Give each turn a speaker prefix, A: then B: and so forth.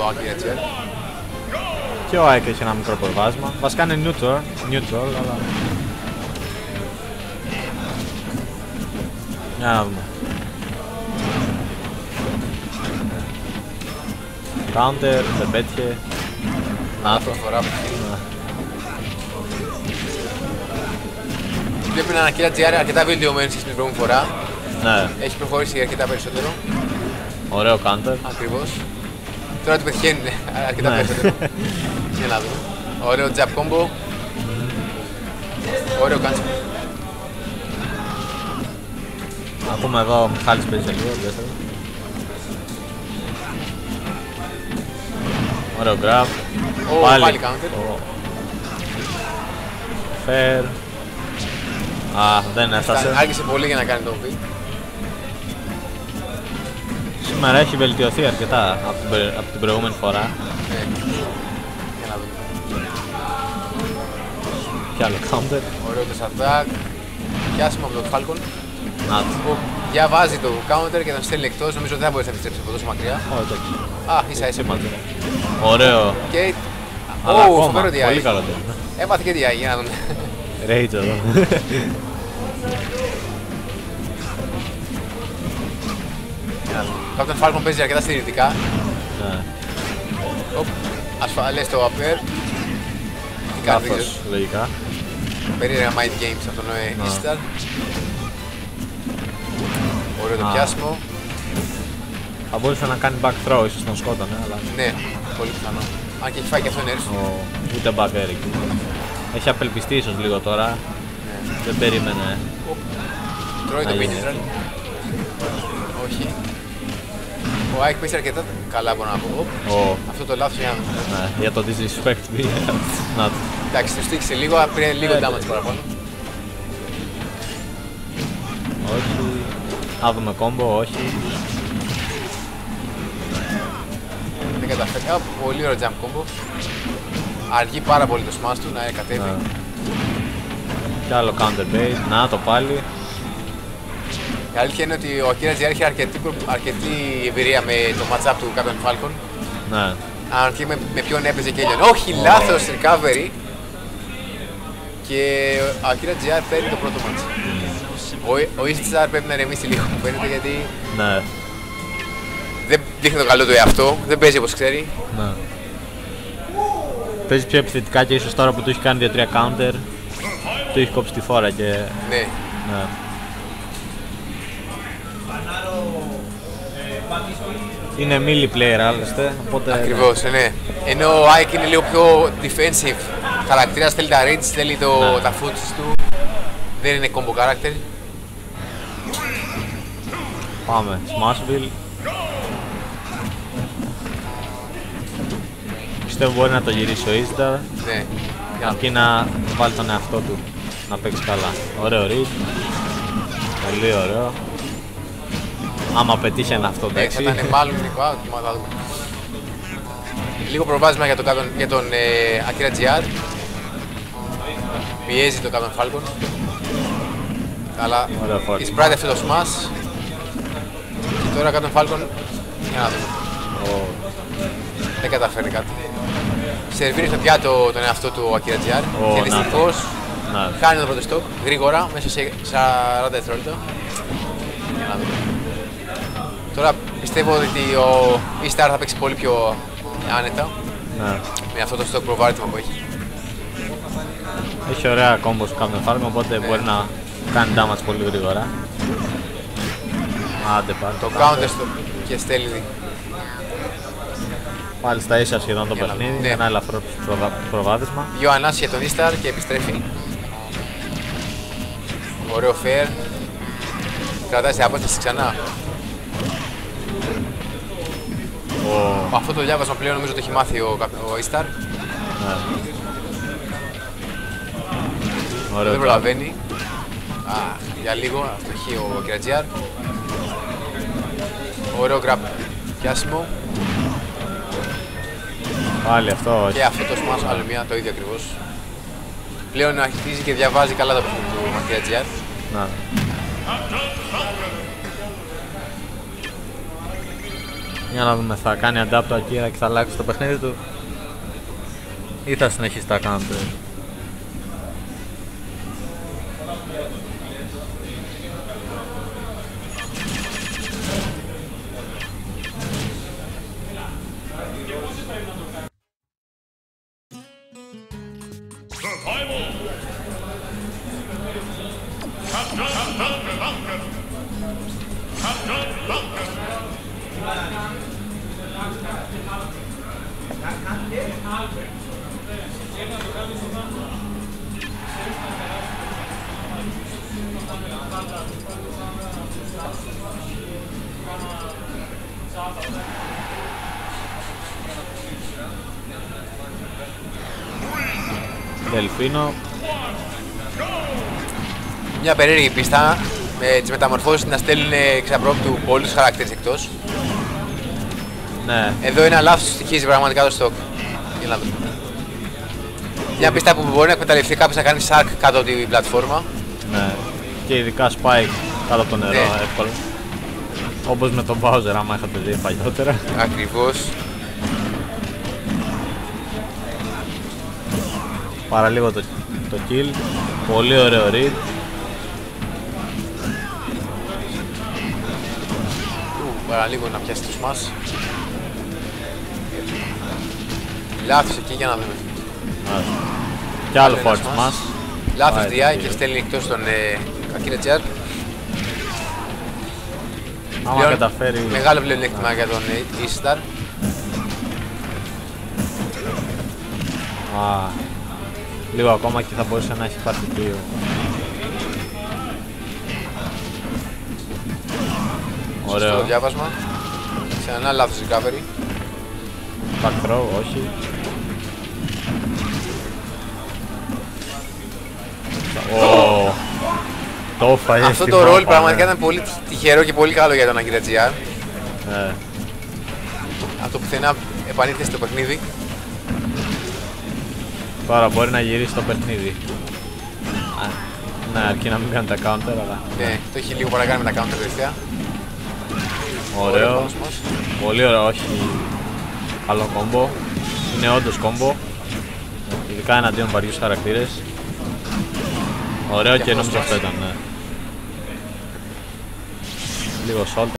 A: Akira.
B: Και ο Ike έχει ένα μικρό προβάσμα. Βασικά είναι neutral, αλλά... Για να δούμε. Counter, δεν πέτυχε. Να το.
A: Βλέπει έναν Akira GR αρκετά βελτιωμένος στην προηγούμενη φορά.
B: Ναι.
A: Έχει προχωρήσει αρκετά περισσότερο.
B: Ωραίο counter.
A: Ακριβώς. Τώρα του πετυχαίνει αρκετά περισσότερο. Για να δούμε. Ωραίο jab combo. Ωραίο cancel.
B: Ακούμε εδώ ο Μιχάλης παίζει σε λίγο. Ωραίο grab.
A: Πάλι counter.
B: Fair. Α, δεν έφτασε.
A: Άργησε πολύ για να κάνει το beat.
B: Σήμερα έχει βελτιωθεί αρκετά από την προηγούμενη φορά.
A: Για να δούμε.
B: Και άλλο counter.
A: Ωραίο το attack. Πιάσιμο από τον Falcon.
B: Να το.
A: Διαβάζει το counter και τον στέλνει εκτός. Νομίζω ότι δεν θα μπορέσει να επιστρέψει από τόσο μακριά. Α, ίσα
B: σημαντικό. Ωραίο.
A: Και...
B: Αλλά ακόμα,
A: φοβερό DI.
B: πολύ καλό.
A: Έμαθε και DI, για να δούμε.
B: Rage εδώ.
A: Captain Falcon παίζει αρκετά στηρητικά.
B: Ναι.
A: Ασφαλές το upper.
B: Λάθος, λογικά.
A: Περίεργα mind games από τον Eastar. Ωραίο το πιάσιμο.
B: Θα μπορούσε να κάνει back throw, ίσως τον σκότωνε, αλλά...
A: Ναι, πολύ πιθανό. Αν και έχει φάει και αυτό nerf.
B: Ούτε back air εκεί. Έχει απελπιστεί ίσως λίγο τώρα. Δεν περίμενε.
A: Τρώει το minion. Όχι. Ο Ike παίζει αρκετά καλά, μπορώ να πω. Αυτό το λάθος για να...
B: Ναι, για το disrespect.
A: Εντάξει, το στήχησε λίγο, πήρε λίγο damage παραπάνω.
B: Όχι. Να δούμε combo, όχι.
A: Δεν καταφέρει. Πολύ ωραίο jump combo. Αργεί πάρα πολύ το smash του να κατέβει.
B: Κι άλλο counter bait, να το πάλι.
A: Η αλήθεια είναι ότι ο Akira GR έχει αρκετή εμπειρία με το match-up του Captain Falcon.
B: Ναι.
A: Αν και με ποιον έπαιζε και έλειωνε. Όχι, λάθος recovery. Και ο Akira GR παίρνει το πρώτο match. Ο Eastar πρέπει να ρεμίσει λίγο, μου φαίνεται, γιατί
B: ναι.
A: δεν δείχνει το καλό του εαυτό, δεν παίζει όπως ξέρει.
B: Ναι. Παίζει πιο επιθετικά και ίσως τώρα που του έχει κάνει 2-3 counter του έχει κόψει τη φόρα και...
A: Ναι.
B: Ναι. Είναι melee player άλλωστε, οπότε...
A: Ακριβώς, ναι. Ενώ ο Ike είναι λίγο πιο defensive χαρακτήρας, θέλει τα range, θέλει τα foots του. Δεν είναι combo character.
B: Πάμε, Smashville. Πιστεύω μπορεί να το γυρίσει ο Eastar.
A: Ναι.
B: Αρκεί να βάλει τον εαυτό του να παίξει καλά. Ωραίο read. Πολύ ωραίο. Άμα πετύχει ένα αυτό, εντάξει.
A: Θα ήταν μάλλον νικό, θα δούμε. Λίγο προβάδισμα για τον Akira GR. Πιέζει το Captain Falcon. Αλλά εισπράττει αυτό το smash. Και τώρα Captain Falcon, για να δούμε. Δεν καταφέρνει κάτι. Σερβίρει στο πιάτο τον εαυτό του ο Akira GR. Και δυστυχώς χάνει το πρώτο στόκ γρήγορα, μέσα σε 40 δευτερόλεπτα. Για να δούμε. Τώρα πιστεύω ότι ο Eastar θα παίξει πολύ πιο άνετα. Με αυτό το stock προβάρτημα που έχει.
B: Έχει ωραία combos που κάνουν Falcon, οπότε μπορεί να κάνει damage πολύ γρήγορα. Άντε πάρει.
A: Το counter στο και στέλνει.
B: Πάλι στα ίσα σχεδόν το παιχνίδι, ένα ελαφρό προβάδισμα.
A: Δύο ανάσεις για τον Eastar και επιστρέφει. Ωραίο fair. Κρατάει σε απόσταση ξανά. Αυτό το διάβασμα πλέον νομίζω το έχει μάθει ο Eastar. Δεν προλαβαίνει. Για λίγο, αστοχεί ο Akira GR. Ωραίο grab πιάσιμο.
B: Πάλι αυτό.
A: Και αυτό το smash, άλλο μία, το ίδιο ακριβώς. Πλέον αρχίζει και διαβάζει καλά το παιχνίδι του Akira GR.
B: Για να δούμε, θα κάνει adapt το Akira και θα αλλάξει το παιχνίδι του ή θα συνεχίσει τα counter. Δελφίνο.
A: Μια περίεργη πίστα με τις μεταμορφώσεις να στέλνουν εξαπρόπτου πολλούς χαρακτήρες εκτός.
B: Ναι.
A: Εδώ ένα λάθος στοιχίζει πραγματικά το stock. Για να δούμε. Μια πίστα που μπορεί να εκμεταλλευτεί κάποιος να κάνει shark κάτω από την πλατφόρμα.
B: Ναι. Και ειδικά spike κάτω από το νερό,
A: Ναι.
B: εύκολα. Όπως με τον Bowser, άμα είχατε δει παλιότερα.
A: Ακριβώς.
B: Παραλίγο το kill. Πολύ ωραίο read.
A: Παραλίγο να πιάσει το smash. Λάθος εκεί για να δούμε.
B: Κι άλλο
A: ένα
B: forward
A: smash.
B: smash.
A: Λάθος
B: Πάει,
A: DI
B: το
A: και
B: kill.
A: στέλνει εκτός τον Akira Jar.
B: Άμα καταφέρει.
A: Μεγάλο πλεονέκτημα για τον E-Star.
B: Λίγο ακόμα και θα μπορούσε να έχει πάρει δύο.
A: Σωστό
B: Ωραίο.
A: διάβασμα. Σε ένα λάθος recovery.
B: Back throw, όχι. Oh. Το έφαγε
A: Αυτό
B: στη
A: το
B: μάπα,
A: ρόλ πραγματικά
B: ναι.
A: ήταν πολύ τυχερό και πολύ καλό για τον Akira GR.
B: Ναι.
A: Αυτό πουθενά επανήλθε στο παιχνίδι.
B: Τώρα μπορεί να γυρίσει το παιχνίδι. Ναι, αρκεί να μην κάνει τα counter, αλλά...
A: Ναι, το έχει λίγο παρακάνει με τα counter τελευταία.
B: Ωραίο.
A: Ωραίο smash.
B: Πολύ ωραίο, όχι. Καλό κόμπο. Είναι όντως κόμπο. Ειδικά εναντίον βαριούς χαρακτήρες. Ωραίο και
A: αυτό
B: νομίζω
A: smash.
B: αυτό ήταν, ναι. Λίγο salt.